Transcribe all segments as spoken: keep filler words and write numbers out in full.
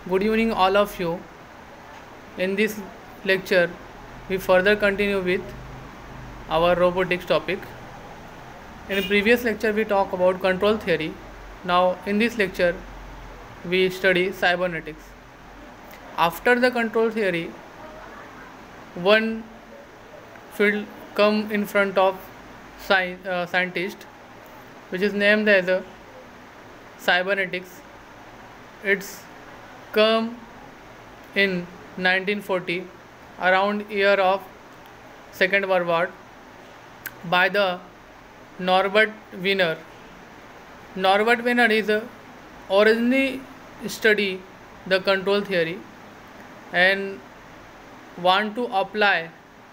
Good evening, all of you. In this lecture, we further continue with our robotics topic. In the previous lecture, we talked about control theory. Now, in this lecture, we study cybernetics. After the control theory, one field come in front of sci- uh, scientist, which is named as a cybernetics. It's come in nineteen forty, around year of Second World War, by the Norbert Wiener. Norbert Wiener is a originally study the control theory and want to apply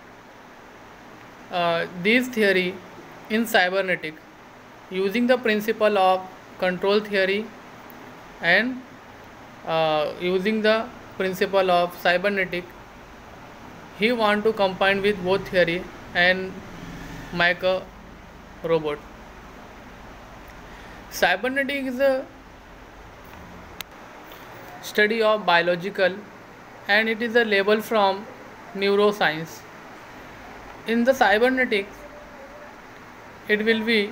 uh, this theory in cybernetic using the principle of control theory and uh, using the principle of cybernetic. He want to combine with both theory and make a robot. Cybernetic is a study of biological and it is a label from neuroscience. In the cybernetics, it will be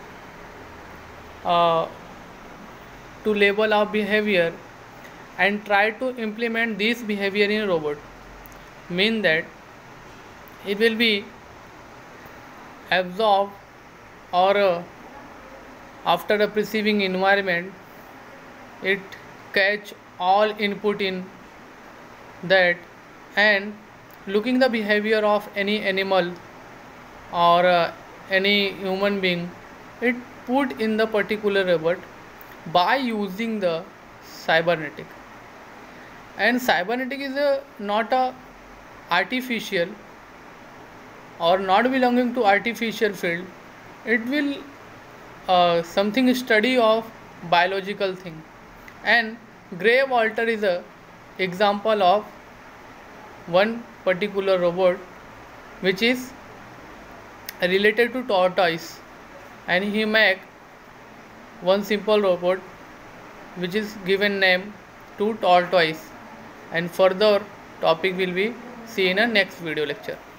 uh, to label our behavior and try to implement this behavior in a robot. Mean that it will be absorb or uh, after a perceiving environment, it catch all input in that and looking the behavior of any animal or uh, any human being, it put in the particular robot by using the cybernetic. And cybernetic is a not a artificial or not belonging to artificial field. It will uh, something study of biological thing. And Gray Walter is a example of one particular robot which is related to tortoise, and he make one simple robot which is given name to tortoise, and further topic will be seen in a next video lecture.